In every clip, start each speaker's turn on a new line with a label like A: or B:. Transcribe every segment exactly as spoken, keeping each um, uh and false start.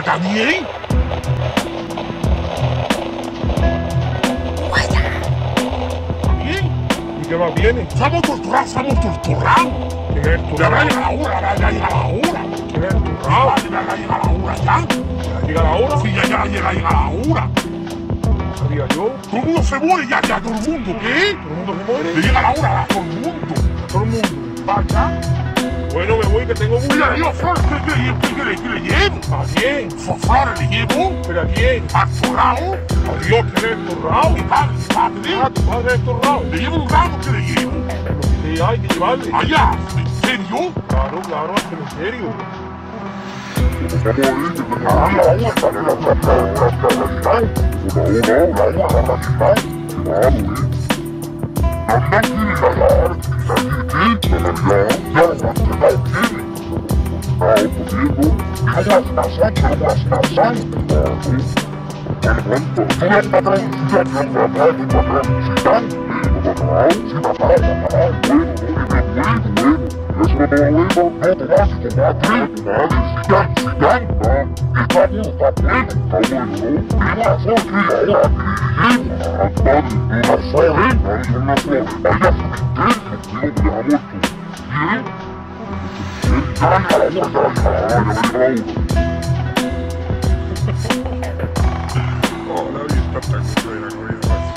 A: también.
B: ¿Qué más viene?
A: Estamos torturados, estamos torturados.
B: ¿Quién es tu
A: Ya va a llegar la hora, ya, ya llega la hora.
B: ¿Quién es tu rabo?
A: Ya, ya, ya llega la hora, ya.
B: ¿Ya llega la hora?
A: Sí, ya, ya llega, llega la hora.
B: Sabía yo.
A: Todo el mundo se muere ya, ya, todo el mundo. ¿Qué?
B: ¿Todo el mundo se muere?
A: Ya llega la hora, a todo el mundo.
B: A todo el mundo.
A: Vaya.
B: Bueno, me voy que tengo mucho.
A: Mira, Dios, Flores, ¿qué, qué, qué, qué, le- qué le llevo?
B: ¿A quién?
A: Flores le llevo.
B: ¿Pero a quién?
A: Al forrado.
B: Adiós, ¿quién es tu rabo?
A: Mi padre, mi padre.
B: Ah, tu padre es tu rabo.
A: Le llevo un ramo que le llevo.
B: Sí, hay que llevarle.
A: Allá, ¿en serio?
B: Claro, claro, al cementerio. Oh, la vida está tan buena, como dice más.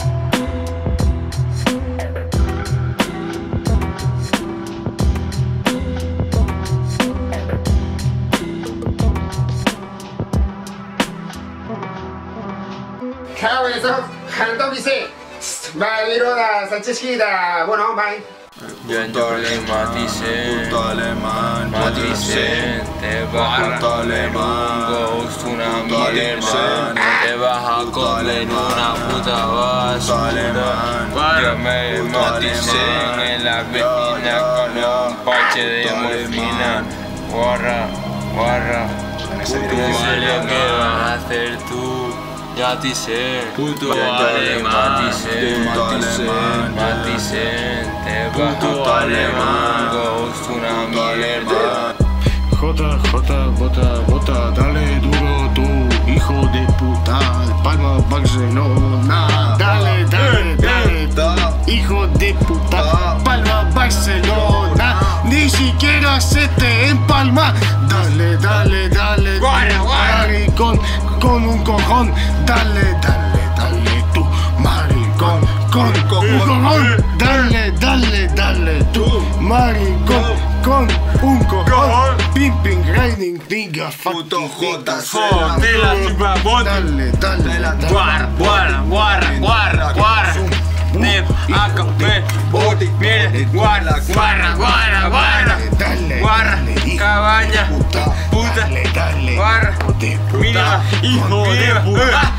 C: KAZAKH 한덕이세 마이로다 산체시다 bueno bye.
D: Puto alemán, puto alemán,
E: Maticen, te vas a comer un ghost, una mierda. Te vas a comer una puta basura. Yo me maticen en la vecina con un parche de morfina. Guarra, guarra, no sé lo que vas a hacer tú. Ya te sé, puto alemán, maticen, maticen, te vas a alemán, ghost, una mierda.
F: J, J, bota, bota, dale duro tú, hijo de puta, Palma, Barcelona. Dale, dale, dale, hijo de puta, Palma, Barcelona. Ni siquiera se te empalma. Dale, dale, dale, maricón, con un cojón. Dale, dale, dale tú, maricón, con un cojón. Dale, dale, dale tú, maricón, con un cojón. Pim, pim, grinding, nigga,
D: puto J,
E: De la chipa bota.
F: Dale, dale, dale.
E: Guarra, guarra, guarra, guarra, guarra. De acá, ve, boti, mire, guarra, guarra, guarra, guarra. Guarra, cabaña, puta, guarra, mira, hijo de puta.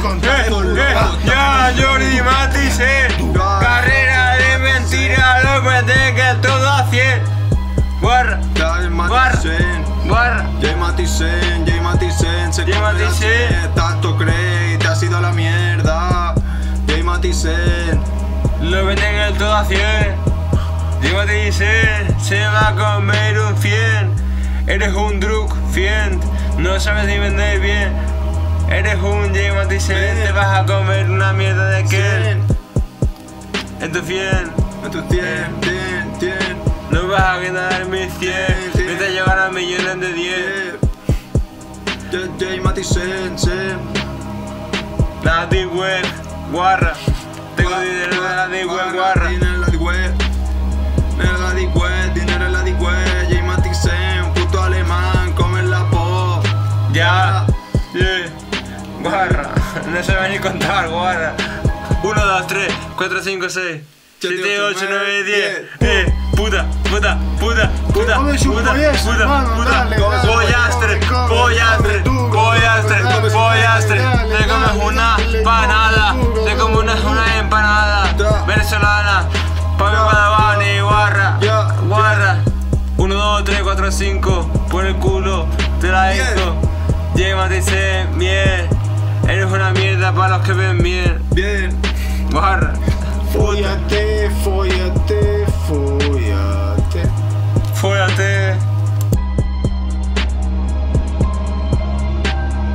E: Ya, Johnny Matice, carrera de mentira, lo que que todo a cien. Guarra, guarra, guarra.
D: Jay Maticen, Jay Maticen, se come la sed, tanto cree y te has ido a la mierda. Jay Maticen,
E: Lo venden el todo a cien. Jay Maticen, se va a comer un cien. Eres un drug fiend, no sabes ni vender bien. Eres un Jay Maticen, te vas a comer una mierda de qué. En tu cien,
D: en tu cien, cien, cien.
E: no vas a ganar mis cien, vete a llegar a millones de diez.
D: Jay Maticen, Sen.
E: La deep web, guarra. Tengo dinero de la deep web, guarra.
D: Dinero en la deep web, dinero en la deep web, dinero en la deep web. Jay Maticen, puto alemán, come la po.
E: Ya, yeah. Guarra, no se va ni contar, guarra. uno, dos, tres, cuatro, cinco, seis, siete, ocho, nueve, diez. Eh, puta, puta, puta, puta, puta, puta, puta. Pollastre, pollastre, pollastre, pollastre. Te comes una empanada, te comes una, una empanada venezolana. Pa' mi Guadabani, guarra, guarra. uno, dos, tres, cuatro, cinco, por el culo, te la disco. Jay Maticen, miel. Eres una mierda para los que ven bien.
D: Bien.
E: Guarra.
F: Fóllate, fóllate, fóllate.
E: Fóllate.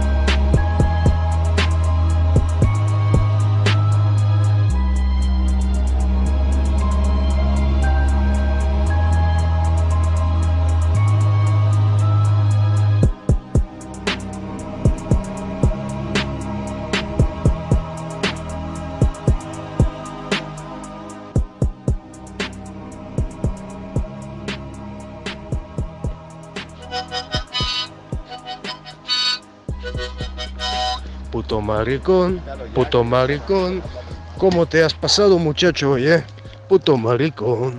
G: puto maricón, puto maricón. ¿Cómo te has pasado, muchacho, hoy, eh? Puto maricón.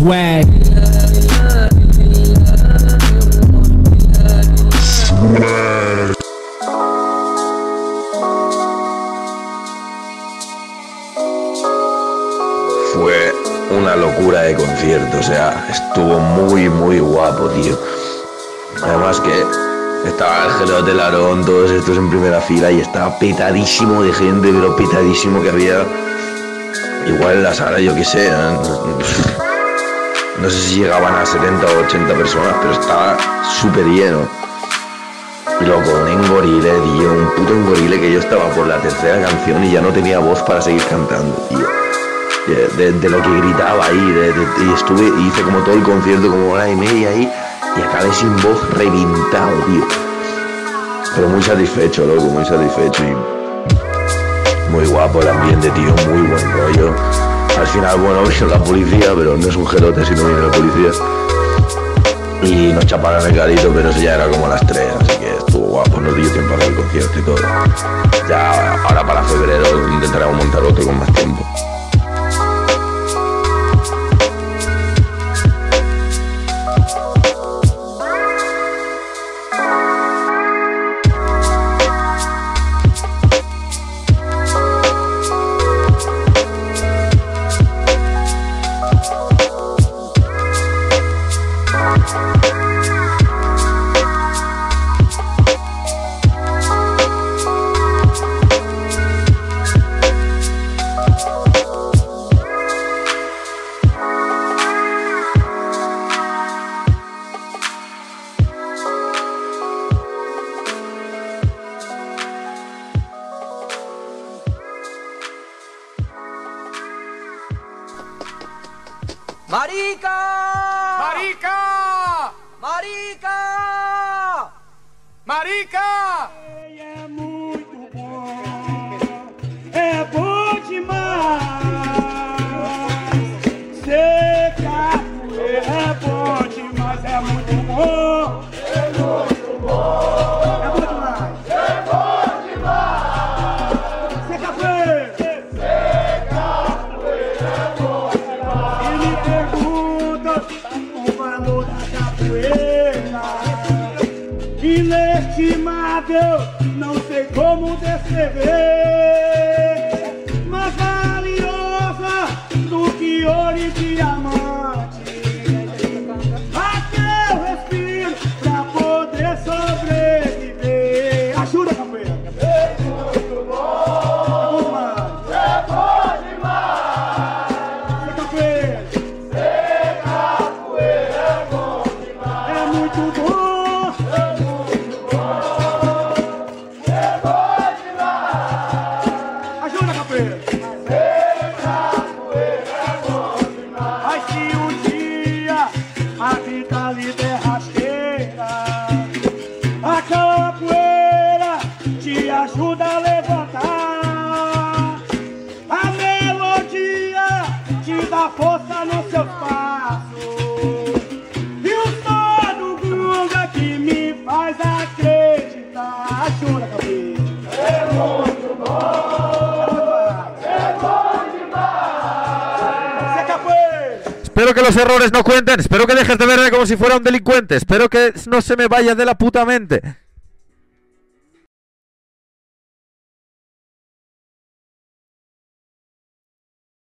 H: swag.
I: Fue una locura de concierto, o sea, estuvo muy muy guapo, tío. Además que estaba el Gelo de Larón, todos estos en primera fila y estaba petadísimo de gente, pero petadísimo que había. Igual en la sala, yo qué sé, no, no sé si llegaban a setenta o ochenta personas, pero estaba súper lleno. Y loco, un engorile, tío, un puto engorile que yo estaba por la tercera canción y ya no tenía voz para seguir cantando, tío. De, de, de lo que gritaba ahí, de, de, y estuve, hice como todo el concierto, como hora y media ahí, y acabé sin voz, reventado, tío. Pero muy satisfecho, loco, muy satisfecho y muy guapo el ambiente, tío, muy buen rollo. Al final, bueno, vino la policía, pero no es un gelote si no viene la policía. Y nos chaparon el garito, pero eso ya era como a las tres, así que estuvo guapo, nos dio tiempo a hacer el concierto y todo. Ya ahora para febrero intentaremos montar otro con más tiempo.
J: ¡Marica!
K: ¡Marica!
J: ¡Marica!
K: ¡Marica!
L: É muito bom, é bom demais. Ser capoeira é bom demais, é muito bom. É muito bom. É bom demais. É bom demais. Ser capoeira. Ser capoeira é bom demais. E me pergunta o valor da capoeira. Inestimável, não sei como descrever, mais valiosa do que ouro e diamante. Aqui eu respiro pra poder sobreviver. Ajuda, capoeira. É muito bom. É bom demais. É bom demais. Ser capoeira. Ser capoeira é bom demais. É muito bom. Ajuda a levantar. A melodia te dá força nos seus passos. E o som do gunga que me faz acreditar. Ajuda, cabeça. É muito bom. É bom demais. Ser capoeira.
M: Espero que los errores no cuenten. Espero que dejes de verme como si fuera un delincuente. Espero que no se me vaya de la puta mente.